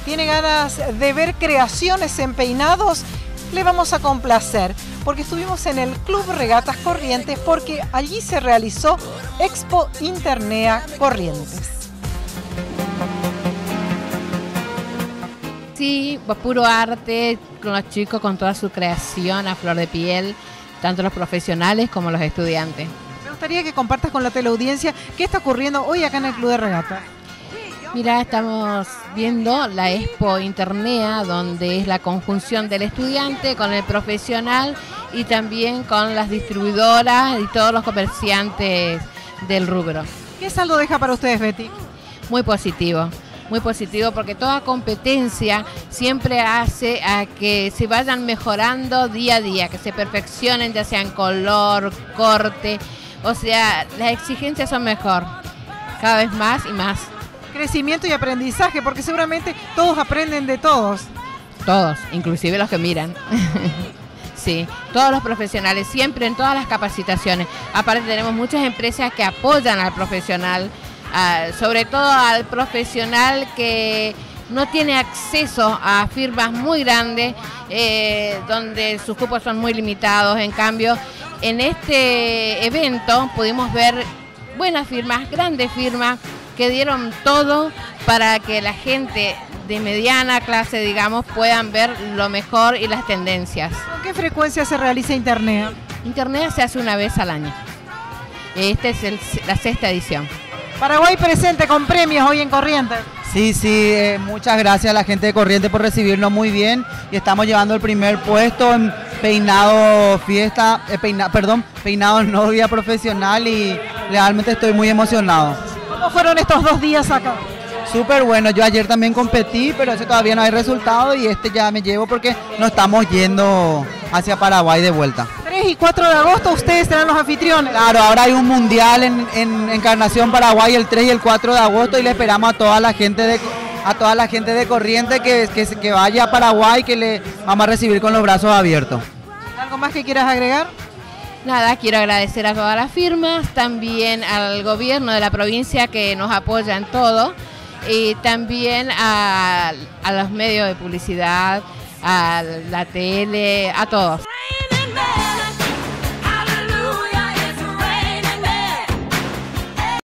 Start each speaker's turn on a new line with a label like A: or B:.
A: tiene ganas de ver creaciones en peinados, le vamos a complacer, porque estuvimos en el Club Regatas Corrientes, porque allí se realizó Expo Internea Corrientes.
B: Sí, puro arte, con los chicos, con toda su creación a flor de piel, tanto los profesionales como los estudiantes.
A: Me gustaría que compartas con la teleaudiencia qué está ocurriendo hoy acá en el Club de Regatas.
B: Mira, estamos viendo la Expo Internea, donde es la conjunción del estudiante con el profesional y también con las distribuidoras y todos los comerciantes del rubro.
A: ¿Qué saldo deja para ustedes, Betty?
B: Muy positivo porque toda competencia siempre hace a que se vayan mejorando día a día, que se perfeccionen ya sea en color, corte, o sea, las exigencias son mejor, cada vez más y más.
A: Crecimiento y aprendizaje, porque seguramente todos aprenden de todos.
B: Todos, inclusive los que miran. Sí, todos los profesionales, siempre en todas las capacitaciones. Aparte tenemos muchas empresas que apoyan al profesional, sobre todo al profesional que no tiene acceso a firmas muy grandes, donde sus cupos son muy limitados. En cambio, en este evento pudimos ver buenas firmas, grandes firmas, que dieron todo para que la gente de mediana clase, digamos, puedan ver lo mejor y las tendencias.
A: ¿Con qué frecuencia se realiza Internea?
B: Internea se hace una vez al año. Esta es la 6ª edición.
A: Paraguay presente con premios hoy en Corrientes.
C: Sí, muchas gracias a la gente de Corrientes por recibirnos muy bien y estamos llevando el primer puesto en peinado fiesta, peinado novia profesional y realmente estoy muy emocionado.
A: ¿Cómo fueron estos 2 días acá?
C: Súper bueno, yo ayer también competí, pero ese todavía no hay resultado y este ya me llevo porque nos estamos yendo hacia Paraguay de vuelta.
A: 3 y 4 de agosto ustedes serán los anfitriones.
C: Claro, ahora hay un mundial en Encarnación, Paraguay, el 3 y el 4 de agosto y le esperamos a toda la gente de Corrientes que vaya a Paraguay, que le vamos a recibir con los brazos abiertos.
A: ¿Algo más que quieras agregar?
B: Nada, quiero agradecer a todas las firmas, también al gobierno de la provincia que nos apoya en todo, y también a los medios de publicidad, a la tele, a todos.